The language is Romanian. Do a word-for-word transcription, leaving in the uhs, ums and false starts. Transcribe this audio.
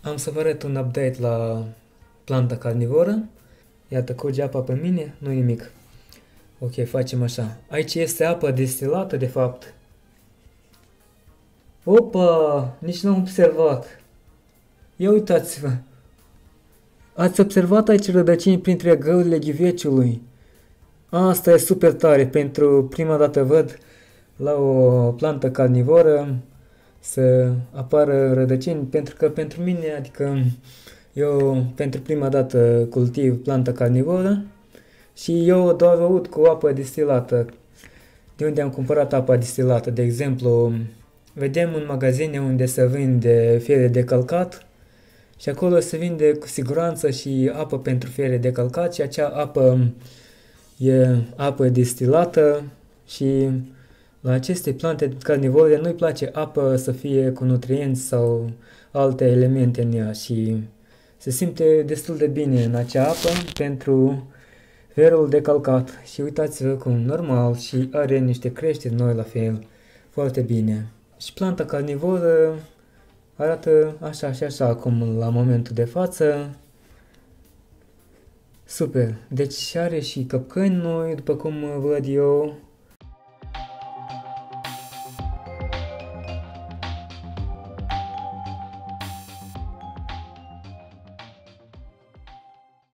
Am să vă arăt un update la planta carnivoră. Iată, curge apa pe mine, nu nimic. Ok, facem așa. Aici este apă destilată, de fapt. Opa, nici n-am observat. Ia uitați-vă. Ați observat aici rădăcini printre găurile ghiveciului? Asta e super tare. Pentru prima dată văd la o plantă carnivoră să apară rădăcini, pentru că pentru mine, adică eu pentru prima dată cultiv planta carnivoră și eu doar o ud cu apă destilată. De unde am cumpărat apa destilată? De exemplu, vedem în magazine unde se vinde fiere de călcat și acolo se vinde cu siguranță și apă pentru fiere de călcat și acea apă e apă destilată și la aceste plante carnivore nu-i place apă să fie cu nutrienți sau alte elemente în ea și se simte destul de bine în acea apă pentru ferul de calcat. Și uitați-vă cum normal și are niște creșteri noi la fel, foarte bine. Și planta carnivoră arată așa și așa acum la momentul de față. Super, deci are și căpcăni noi, după cum văd eu.